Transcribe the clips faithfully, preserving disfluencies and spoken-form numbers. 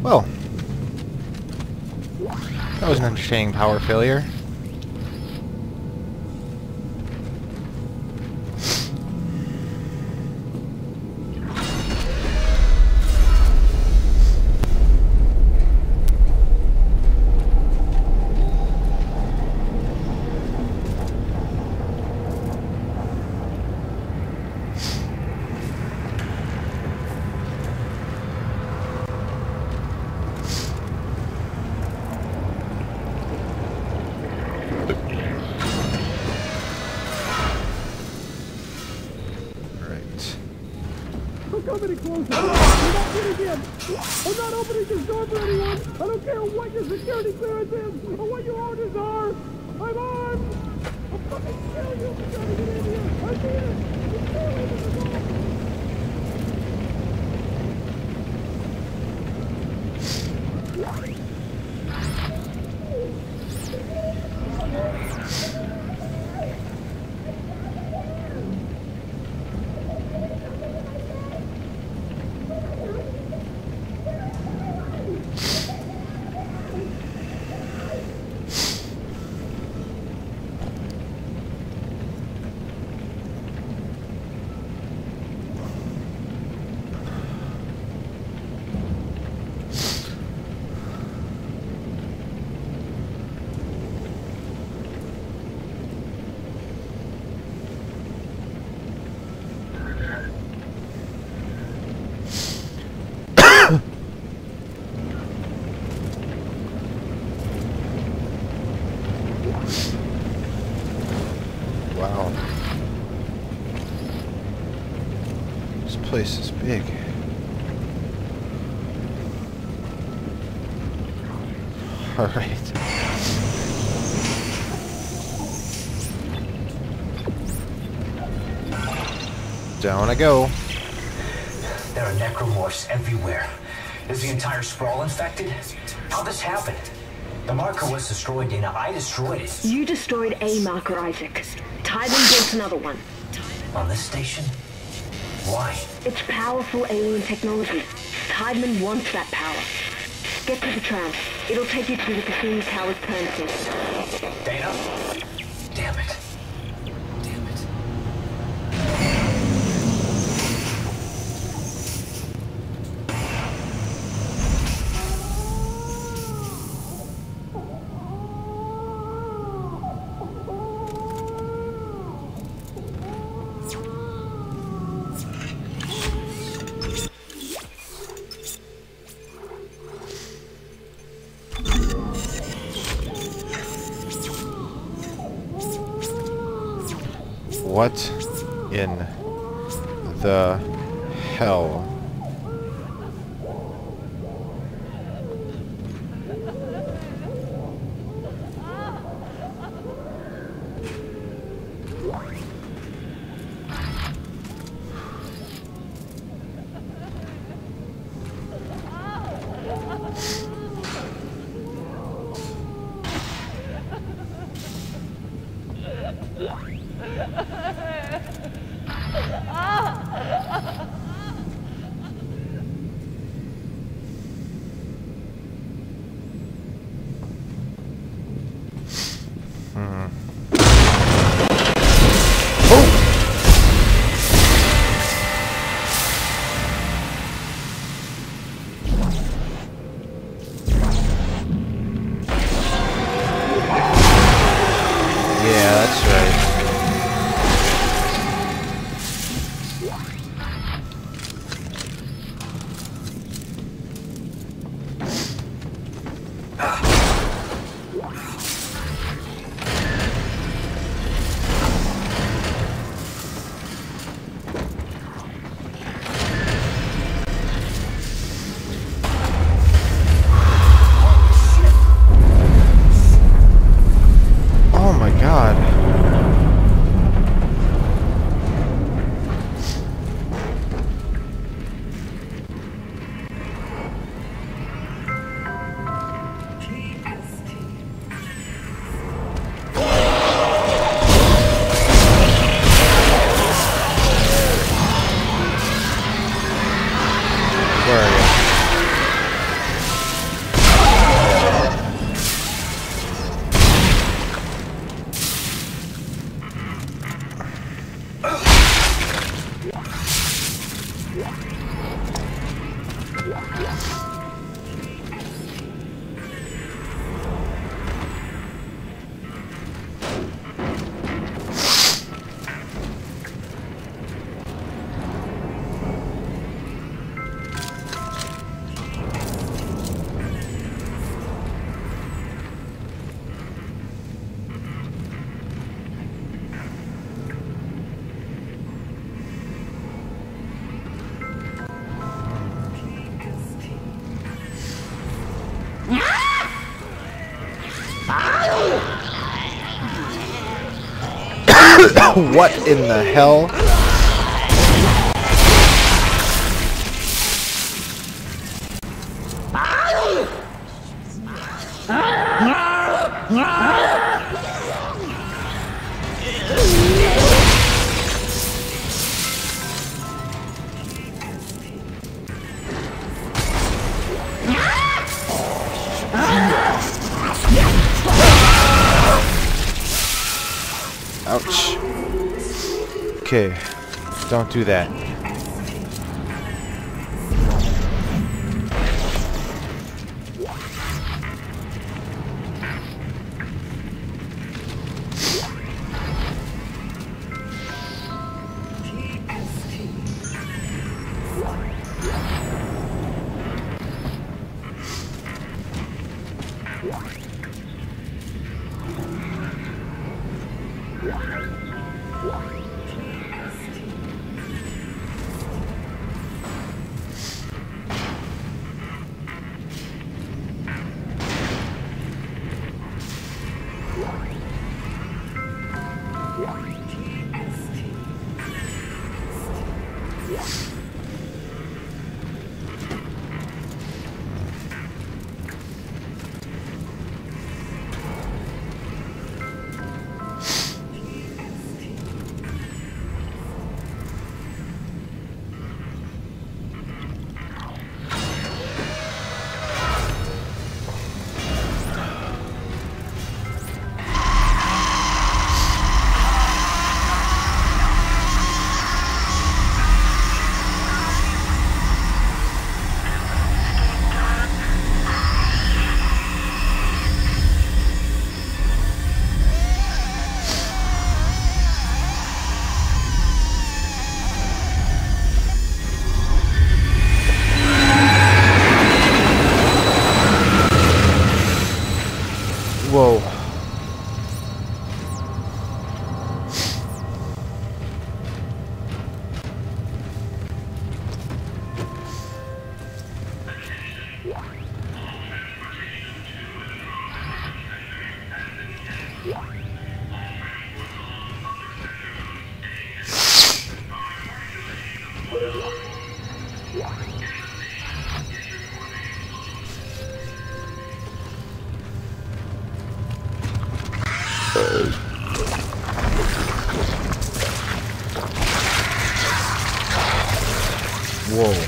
Well, that was an entertaining power failure. Coming closer. You're not getting in. I'm not opening this door for anyone. I don't care what your security clearance is or what your orders are. I'm armed. I'll fucking kill you if you try to get in here. I see it. Just stay away from the door. Wow. This place is big. Alright. Down I go. There are necromorphs everywhere. Is the entire sprawl infected? How'd this happen? The marker was destroyed, Dana. I destroyed it. You destroyed a marker, Isaac. Tywin built another one. On this station? Why? It's powerful alien technology. Tiedemann wants that power. Get to the tram. It'll take you to the Cassini Tower's turn station. Dana? Damn it. Damn it. What in the hell? Hmm. Oh! Yeah, that's right. Where are you? What in the hell? Ouch. Okay, don't do that. Whoa. Whoa.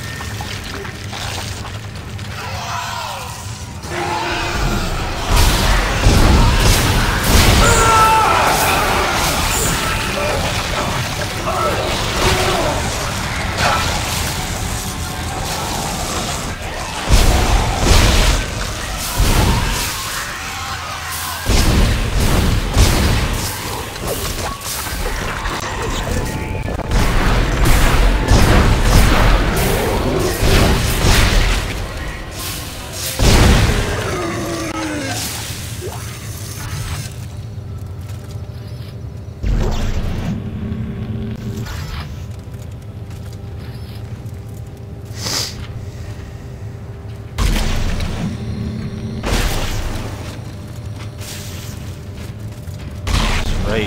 Right.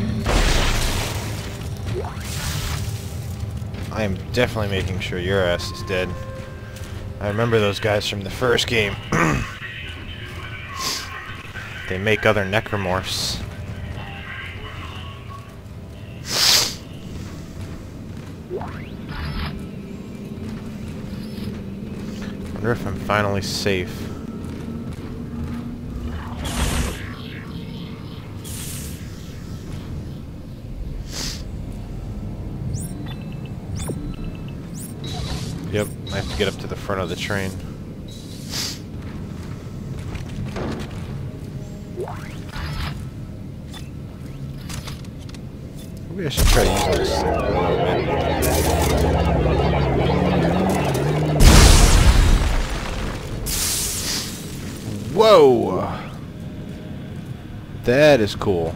I am definitely making sure your ass is dead. I remember those guys from the first game. They make other necromorphs. Wonder if I'm finally safe. Yep, I have to get up to the front of the train. Maybe I should try using this thing a little bit. Whoa! That is cool.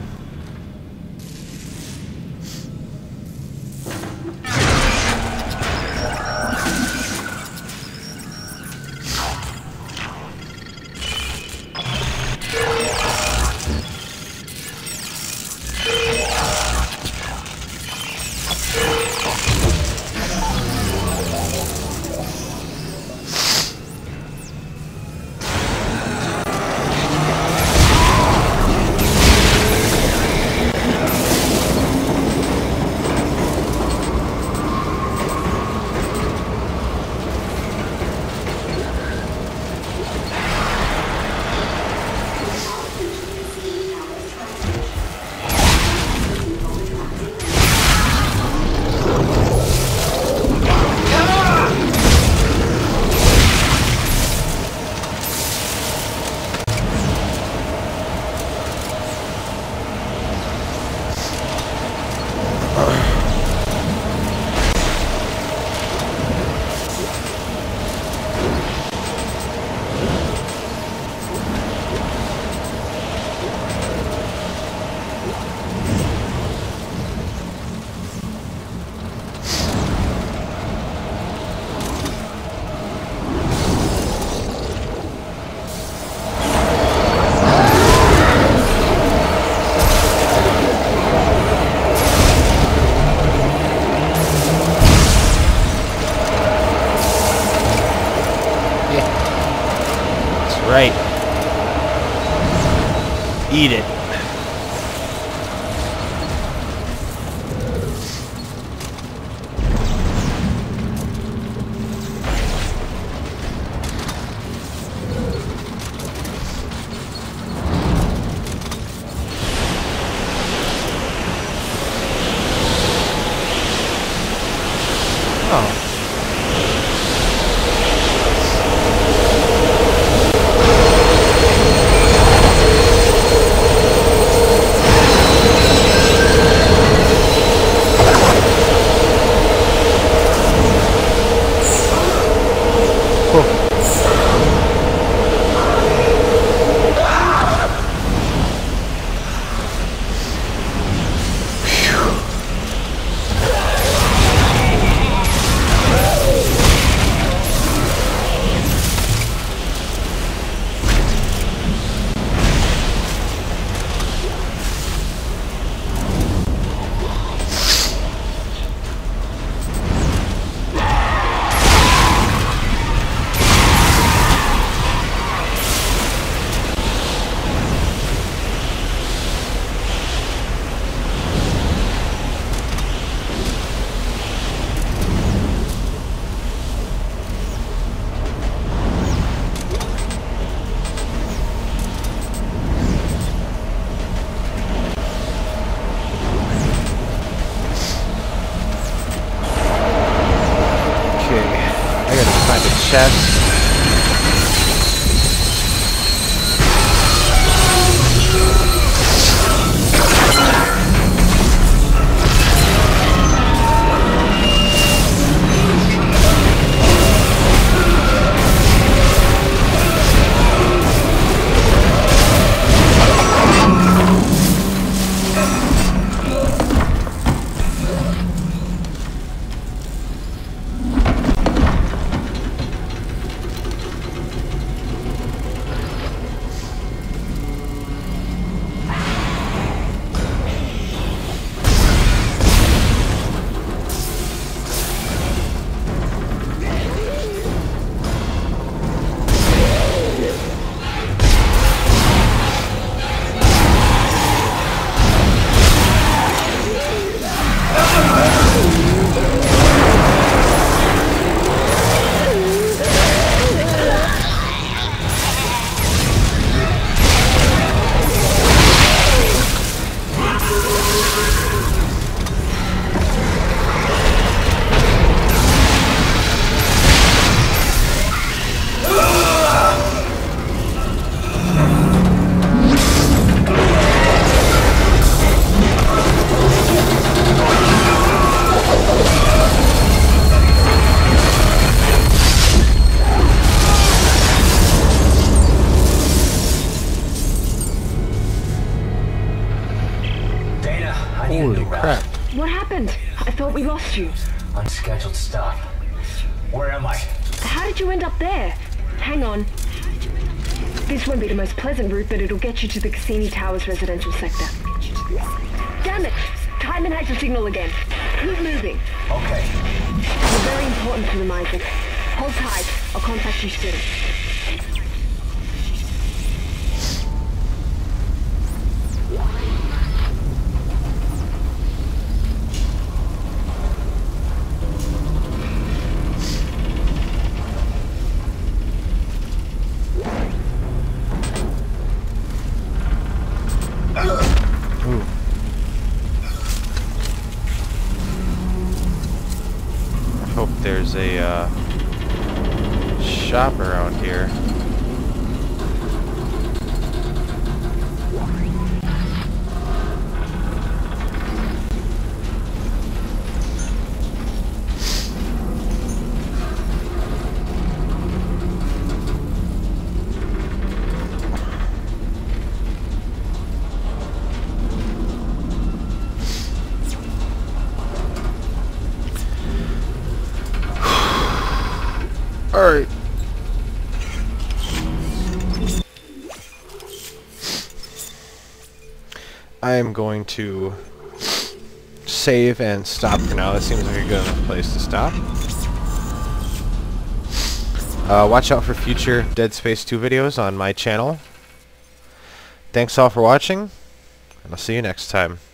Right. Eat it. Oh. Chest. lost you. Unscheduled stop. Where am I? How did you end up there? Hang on. This won't be the most pleasant route, but it'll get you to the Cassini Towers residential sector. Damn it! Timon has your signal again. Keep moving. Okay. You're very important to them, Isaac. Hold tight. I'll contact you soon. Ooh. I hope there's a uh, shop around here. Alright. I am going to save and stop for now. This seems like a good enough place to stop. Uh, watch out for future Dead Space two videos on my channel. Thanks all for watching, and I'll see you next time.